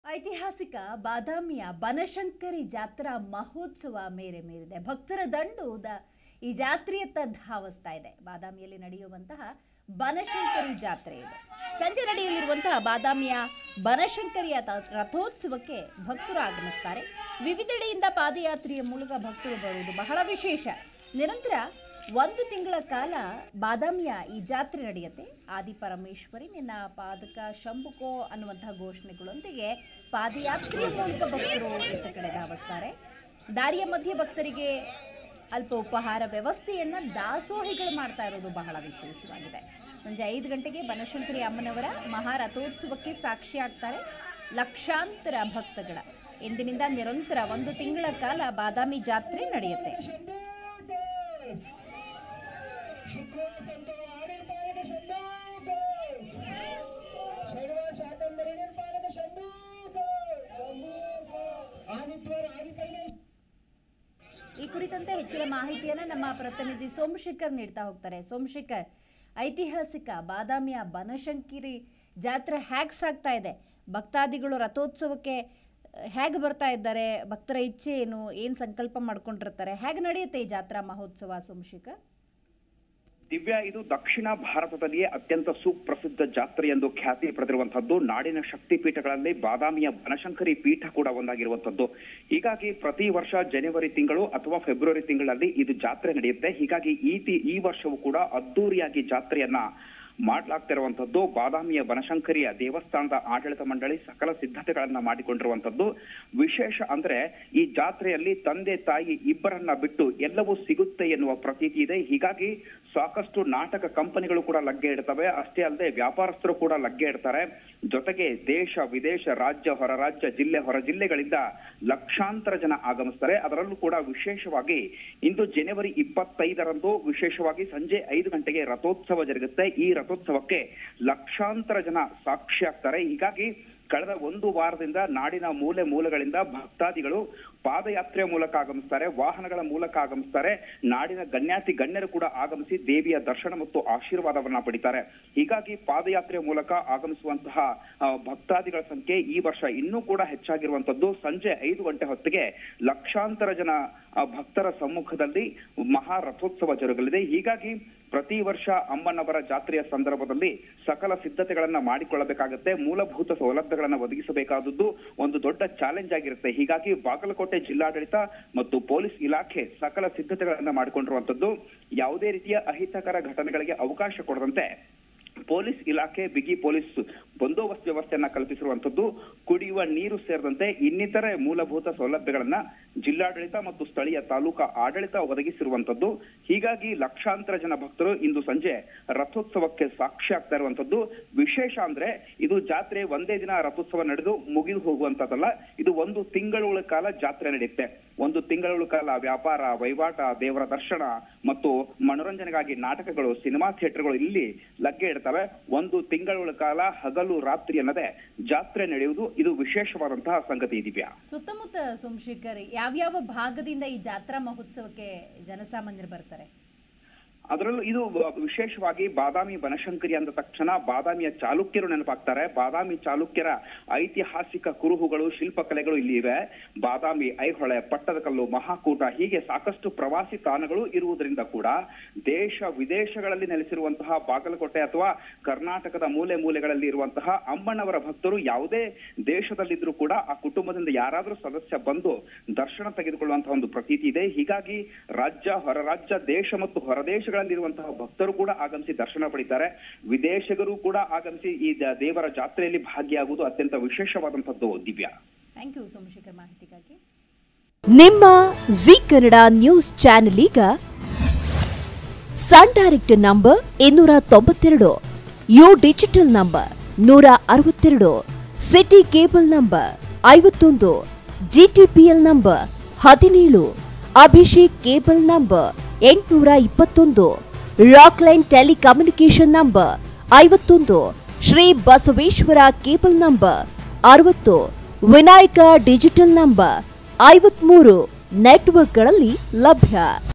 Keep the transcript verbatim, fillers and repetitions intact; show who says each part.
Speaker 1: ಐತಿಹಾಸಿಕ ಬಾದಾಮಿಯ ಬನಶಂಕರಿ ಜಾತ್ರಾ ಮಹೋತ್ಸವ ಮೇರೆ ಮೇರಿದೆ. ಭಕ್ತರ ದಂಡು ಈ ಜಾತ್ರೆಯತ್ತ ಧಾವಿಸ್ತಾ ಇದೆ. ಬಾದಾಮಿಯಲ್ಲಿ ನಡೆಯುವಂತಹ ಬನಶಂಕರಿ ಜಾತ್ರೆ ಇದು. ಸಂಜೆ ನಡೆಯಲಿರುವಂತಹ ಬಾದಾಮಿಯ ಬನಶಂಕರಿಯ ರಥೋತ್ಸವಕ್ಕೆ ಭಕ್ತರು ಆಗಮಿಸುತ್ತಾರೆ. ವಿವಿಧೆಡೆಯಿಂದ ಪಾದಯಾತ್ರೆಯ ಮೂಲಕ ಭಕ್ತರು ಬರುವುದು ಬಹಳ ವಿಶೇಷ. ನಿರಂತರ ಒಂದು ತಿಂಗಳ ಕಾಲ ಬಾದಾಮಿಯ ಈ ಜಾತ್ರೆ ನಡೆಯುತ್ತೆ. ಆದಿಪರಮೇಶ್ವರಿ ನಿನ್ನ ಪಾದಕ ಶಂಭುಕೋ ಅನ್ನುವಂತಹ ಘೋಷಣೆಗಳೊಂದಿಗೆ ಪಾದಯಾತ್ರೆಯ ಮೂಲಕ ಭಕ್ತರು ಇತ್ತ ಕಡೆ ಧಾವಿಸ್ತಾರೆ. ದಾರಿಯ ಮಧ್ಯೆ ಭಕ್ತರಿಗೆ ಅಲ್ಪ ಉಪಹಾರ ವ್ಯವಸ್ಥೆಯನ್ನು ದಾಸೋಹಿಗಳು ಮಾಡ್ತಾ ಇರೋದು ಬಹಳ ವಿಶೇಷವಾಗಿದೆ. ಸಂಜೆ ಐದು ಗಂಟೆಗೆ ಬನಶಂಕರಿ ಅಮ್ಮನವರ ಮಹಾರಥೋತ್ಸವಕ್ಕೆ ಸಾಕ್ಷಿಯಾಗ್ತಾರೆ ಲಕ್ಷಾಂತರ ಭಕ್ತಗಳ. ಇಂದಿನಿಂದ ನಿರಂತರ ಒಂದು ತಿಂಗಳ ಕಾಲ ಬಾದಾಮಿ ಜಾತ್ರೆ ನಡೆಯುತ್ತೆ. ಈ ಕುರಿತಂತೆ ಹೆಚ್ಚಿನ ಮಾಹಿತಿಯನ್ನು ನಮ್ಮ ಪ್ರತಿನಿಧಿ ಸೋಮಶೇಖರ್ ನೀಡ್ತಾ ಹೋಗ್ತಾರೆ. ಸೋಮಶೇಖರ್, ಐತಿಹಾಸಿಕ ಬಾದಾಮಿಯ ಬನಶಂಕರಿ ಜಾತ್ರೆ ಹೇಗೆ ಸಾಗ್ತಾ ಇದೆ? ಭಕ್ತಾದಿಗಳು ರಥೋತ್ಸವಕ್ಕೆ ಹೇಗೆ ಬರ್ತಾ ಇದ್ದಾರೆ? ಭಕ್ತರ ಇಚ್ಛೆ ಏನು, ಏನು ಸಂಕಲ್ಪ ಮಾಡ್ಕೊಂಡಿರ್ತಾರೆ? ಹೇಗೆ ನಡೆಯುತ್ತೆ ಈ ಜಾತ್ರಾ ಮಹೋತ್ಸವ ಸೋಮಶೇಖರ್?
Speaker 2: ದಿವ್ಯಾ, ಇದು ದಕ್ಷಿಣ ಭಾರತದಲ್ಲಿಯೇ ಅತ್ಯಂತ ಸುಪ್ರಸಿದ್ಧ ಜಾತ್ರೆ ಎಂದು ಖ್ಯಾತಿ ಪಡೆದಿರುವಂತಹದ್ದು. ನಾಡಿನ ಶಕ್ತಿ ಪೀಠಗಳಲ್ಲಿ ಬಾದಾಮಿಯ ಬನಶಂಕರಿ ಪೀಠ ಕೂಡ ಒಂದಾಗಿರುವಂತದ್ದು. ಹೀಗಾಗಿ ಪ್ರತಿ ವರ್ಷ ಜನವರಿ ತಿಂಗಳು ಅಥವಾ ಫೆಬ್ರವರಿ ತಿಂಗಳಲ್ಲಿ ಇದು ಜಾತ್ರೆ ನಡೆಯುತ್ತೆ. ಹೀಗಾಗಿ ಈ ಈ ವರ್ಷವೂ ಕೂಡ ಅದ್ದೂರಿಯಾಗಿ ಜಾತ್ರೆಯನ್ನ ಮಾಡಲಾಗ್ತಿರುವಂತದ್ದು. ಬಾದಾಮಿಯ ಬನಶಂಕರಿಯ ದೇವಸ್ಥಾನದ ಆಡಳಿತ ಮಂಡಳಿ ಸಕಲ ಸಿದ್ಧತೆಗಳನ್ನ ಮಾಡಿಕೊಂಡಿರುವಂತದ್ದು. ವಿಶೇಷ ಅಂದ್ರೆ ಈ ಜಾತ್ರೆಯಲ್ಲಿ ತಂದೆ ತಾಯಿ ಇಬ್ಬರನ್ನ ಬಿಟ್ಟು ಎಲ್ಲವೂ ಸಿಗುತ್ತೆ ಎನ್ನುವ ಪ್ರತೀತಿ ಇದೆ. ಹೀಗಾಗಿ ಸಾಕಷ್ಟು ನಾಟಕ ಕಂಪನಿಗಳು ಕೂಡ ಲಗ್ಗೆ ಇಡ್ತವೆ. ಅಷ್ಟೇ ಅಲ್ಲದೆ ವ್ಯಾಪಾರಸ್ಥರು ಕೂಡ ಲಗ್ಗೆ ಇಡ್ತಾರೆ. ಜೊತೆಗೆ ದೇಶ ವಿದೇಶ, ರಾಜ್ಯ ಹೊರ ರಾಜ್ಯ, ಜಿಲ್ಲೆ ಹೊರ ಜಿಲ್ಲೆಗಳಿಂದ ಲಕ್ಷಾಂತರ ಜನ ಆಗಮಿಸ್ತಾರೆ. ಅದರಲ್ಲೂ ಕೂಡ ವಿಶೇಷವಾಗಿ ಇಂದು ಜನವರಿ ಇಪ್ಪತ್ತೈದರಂದು ವಿಶೇಷವಾಗಿ ಸಂಜೆ ಐದು ಗಂಟೆಗೆ ರಥೋತ್ಸವ ಜರುಗುತ್ತೆ. ಈ ರಥೋತ್ಸವಕ್ಕೆ ಲಕ್ಷಾಂತರ ಜನ ಸಾಕ್ಷಿಯಾಗ್ತಾರೆ. ಹೀಗಾಗಿ ಕಳೆದ ಒಂದು ವಾರದಿಂದ ನಾಡಿನ ಮೂಲೆ ಮೂಲೆಗಳಿಂದ ಭಕ್ತಾದಿಗಳು ಪಾದಯಾತ್ರೆಯ ಮೂಲಕ ಆಗಮಿಸ್ತಾರೆ, ವಾಹನಗಳ ಮೂಲಕ ಆಗಮಿಸ್ತಾರೆ. ನಾಡಿನ ಗಣ್ಯಾತಿ ಗಣ್ಯರು ಕೂಡ ಆಗಮಿಸಿ ದೇವಿಯ ದರ್ಶನ ಮತ್ತು ಆಶೀರ್ವಾದವನ್ನ ಪಡಿತಾರೆ. ಹೀಗಾಗಿ ಪಾದಯಾತ್ರೆಯ ಮೂಲಕ ಆಗಮಿಸುವಂತಹ ಭಕ್ತಾದಿಗಳ ಸಂಖ್ಯೆ ಈ ವರ್ಷ ಇನ್ನೂ ಕೂಡ ಹೆಚ್ಚಾಗಿರುವಂತದ್ದು. ಸಂಜೆ ಐದು ಗಂಟೆ ಹೊತ್ತಿಗೆ ಲಕ್ಷಾಂತರ ಜನ ಭಕ್ತರ ಸಮ್ಮುಖದಲ್ಲಿ ಮಹಾ ರಥೋತ್ಸವ ಜರುಗಲಿದೆ. ಹೀಗಾಗಿ ಪ್ರತಿ ವರ್ಷ ಅಮ್ಮನವರ ಜಾತ್ರೆಯ ಸಂದರ್ಭದಲ್ಲಿ ಸಕಲ ಸಿದ್ಧತೆಗಳನ್ನ ಮಾಡಿಕೊಳ್ಳಬೇಕಾಗುತ್ತೆ. ಮೂಲಭೂತ ಸೌಲಭ್ಯಗಳನ್ನ ಒದಗಿಸಬೇಕಾದದ್ದು ಒಂದು ದೊಡ್ಡ ಚಾಲೆಂಜ್ ಆಗಿರುತ್ತೆ. ಹೀಗಾಗಿ ಬಾಗಲಕೋಟೆ ಜಿಲ್ಲಾಡಳಿತ ಮತ್ತು ಪೊಲೀಸ್ ಇಲಾಖೆ ಸಕಲ ಸಿದ್ಧತೆಗಳನ್ನ ಮಾಡಿಕೊಂಡಿರುವಂತದ್ದು. ಯಾವುದೇ ರೀತಿಯ ಅಹಿತಕರ ಘಟನೆಗಳಿಗೆ ಅವಕಾಶ ಕೊಡದಂತೆ ಪೊಲೀಸ್ ಇಲಾಖೆ ಬಿಗಿ ಪೊಲೀಸ್ ಬಂದೋಬಸ್ತ್ ವ್ಯವಸ್ಥೆಯನ್ನ ಕಲ್ಪಿಸಿರುವಂತದ್ದು. ಕುಡಿಯುವ ನೀರು ಸೇರಿದಂತೆ ಇನ್ನಿತರೆ ಮೂಲಭೂತ ಸೌಲಭ್ಯಗಳನ್ನ ಜಿಲ್ಲಾಡಳಿತ ಮತ್ತು ಸ್ಥಳೀಯ ತಾಲೂಕಾ ಆಡಳಿತ ಒದಗಿಸಿರುವಂತದ್ದು. ಹೀಗಾಗಿ ಲಕ್ಷಾಂತರ ಜನ ಭಕ್ತರು ಇಂದು ಸಂಜೆ ರಥೋತ್ಸವಕ್ಕೆ ಸಾಕ್ಷಿ ಆಗ್ತಾ ಇರುವಂತದ್ದು. ವಿಶೇಷ ಅಂದ್ರೆ ಇದು ಜಾತ್ರೆ ಒಂದೇ ದಿನ ರಥೋತ್ಸವ ನಡೆದು ಮುಗಿದು ಹೋಗುವಂತದ್ದಲ್ಲ. ಇದು ಒಂದು ತಿಂಗಳ ಕಾಲ ಜಾತ್ರೆ ನಡೆಯುತ್ತೆ. ಒಂದು ತಿಂಗಳ ಕಾಲ ವ್ಯಾಪಾರ ವಹಿವಾಟ, ದೇವರ ದರ್ಶನ ಮತ್ತು ಮನೋರಂಜನೆಗಾಗಿ ನಾಟಕಗಳು, ಸಿನಿಮಾ ಥಿಯೇಟರ್ಗಳು ಇಲ್ಲಿ ಲಗ್ಗೆ ಇಡ್ತವೆ. ಒಂದು ತಿಂಗಳ ಕಾಲ ಹಗಲು ರಾತ್ರಿ ಅನ್ನದೇ ಜಾತ್ರೆ ನಡೆಯುವುದು ಇದು ವಿಶೇಷವಾದಂತಹ ಸಂಗತಿ. ದಿವ್ಯಾ,
Speaker 1: ಸುತ್ತಮುತ್ತ ಸೋಮಶೇಖರ್, ಯಾವ್ಯಾವ ಭಾಗದಿಂದ ಈ ಜಾತ್ರಾ ಮಹೋತ್ಸವಕ್ಕೆ ಜನಸಾಮಾನ್ಯರು ಬರ್ತಾರೆ?
Speaker 2: ಅದರಲ್ಲೂ ಇದು ವಿಶೇಷವಾಗಿ ಬಾದಾಮಿ ಬನಶಂಕರಿ ಅಂದ ತಕ್ಷಣ ಬಾದಾಮಿಯ ಚಾಲುಕ್ಯರು ನೆನಪಾಗ್ತಾರೆ. ಬಾದಾಮಿ ಚಾಲುಕ್ಯರ ಐತಿಹಾಸಿಕ ಕುರುಹುಗಳು, ಶಿಲ್ಪಕಲೆಗಳು ಇಲ್ಲಿ ಇವೆ. ಬಾದಾಮಿ, ಐಹೊಳೆ, ಪಟ್ಟದಕಲ್ಲು, ಮಹಾಕೂಟ ಹೀಗೆ ಸಾಕಷ್ಟು ಪ್ರವಾಸಿ ತಾಣಗಳು ಇರುವುದರಿಂದ ಕೂಡ ದೇಶ ವಿದೇಶಗಳಲ್ಲಿ ನೆಲೆಸಿರುವಂತಹ ಬಾಗಲಕೋಟೆ ಅಥವಾ ಕರ್ನಾಟಕದ ಮೂಲೆ ಮೂಲೆಗಳಲ್ಲಿ ಇರುವಂತಹ ಅಮ್ಮನವರ ಭಕ್ತರು ಯಾವುದೇ ದೇಶದಲ್ಲಿದ್ರೂ ಕೂಡ ಆ ಕುಟುಂಬದಿಂದ ಯಾರಾದ್ರೂ ಸದಸ್ಯ ಬಂದು ದರ್ಶನ ತೆಗೆದುಕೊಳ್ಳುವಂತಹ ಒಂದು ಪ್ರತೀತಿ ಇದೆ. ಹೀಗಾಗಿ ರಾಜ್ಯ ಹೊರ ರಾಜ್ಯ, ದೇಶ ಮತ್ತು ಹೊರದೇಶಗಳ ಿರುವಂತಹ ಭಕ್ತರು ಕೂಡ ಆಗಮಿಸಿ ದರ್ಶನ ಪಡಿತಾರೆ. ವಿದೇಶಿಗರು ಕೂಡ ಆಗಮಿಸಿ ಈ ದೇವರ ಜಾತ್ರೆಯಲ್ಲಿ ಭಾಗಿಯಾಗುವುದು ಅತ್ಯಂತ ವಿಶೇಷವಾದಂತದ್ದು. ದಿವ್ಯಾ,
Speaker 1: ಥ್ಯಾಂಕ್ ಯು ಸೋಮಶೇಖರ್ ಮಾಹಿತಿಗಾಗಿ.
Speaker 3: ನಿಮ್ಮ ಜಿ ಕನ್ನಡ ನ್ಯೂಸ್ ಚಾನೆಲ್ ಈಗ ಸನ್ ಡೈರೆಕ್ಟ್ ನಂಬರ್ ಇನ್ನೂರ ತೊಂಬತ್ತೆರಡು, ಯು ಡಿಜಿಟಲ್ ನಂಬರ್ ನೂರ ಅರವತ್ತೆರಡು, ಸಿಟಿ ಕೇಬಲ್ ನಂಬರ್ ಐವತ್ತೊಂದು, ಜಿಟಿಪಿಎಲ್ ನಂಬರ್ ಹದಿನೇಳು, ಅಭಿಷೇಕ್ ಕೇಬಲ್ ನಂಬರ್ ಎಂಟುನೂರ ಇಪ್ಪತ್ತೊಂದು, ರಾಕ್ಲೈನ್ ಟೆಲಿಕಮ್ಯುನಿಕೇಶನ್ ನಂಬರ್ ಐವತ್ತೊಂದು, ಶ್ರೀ ಬಸವೇಶ್ವರ ಕೇಬಲ್ ನಂಬರ್ ಅರವತ್ತು, ವಿನಾಯಕ ಡಿಜಿಟಲ್ ನಂಬರ್ ಐವತ್ಮೂರು ನೆಟ್ವರ್ಕ್ಗಳಲ್ಲಿ ಲಭ್ಯ.